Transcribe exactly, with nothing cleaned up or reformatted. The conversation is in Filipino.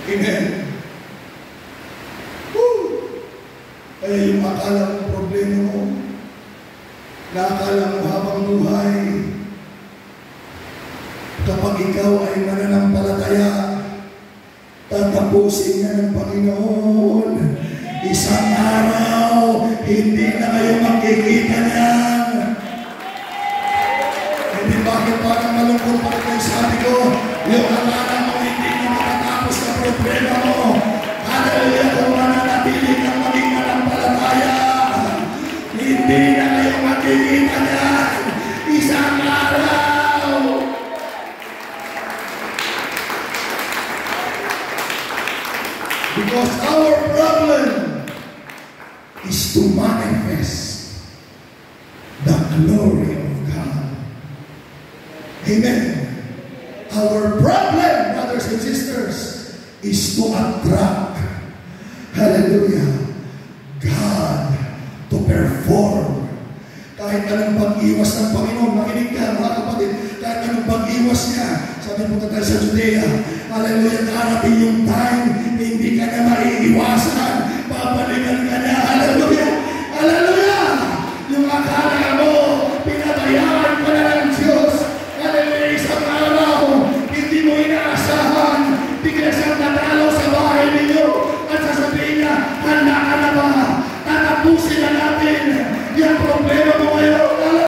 Amen. Woo! Kaya yung akala mong problema mo, na akala mo habang buhay, kapag ikaw ay mananampalataya, tatapusin na ng Panginoon. Isang araw, hindi na kayo makikita niyan. Hindi bakit parang malungkot pa rin sabi ko, yung akala mo hindi na matatapos na problema mo. Hallelujah, kung mananatili kang maging mananampalataya, hindi na kayo makikita niyan. Isang araw. Because our problem is to manifest the glory of God. Amen. Our problem, brothers and sisters, is to attract, hallelujah, God to perform. Kahit anong pag-iwas ng Panginoon, makinig ka mga kapatid, kahit anong pag-iwas niya, sabi po tayo sa Judea, hallelujah, darating yung time, hindi ka na maiiwasan.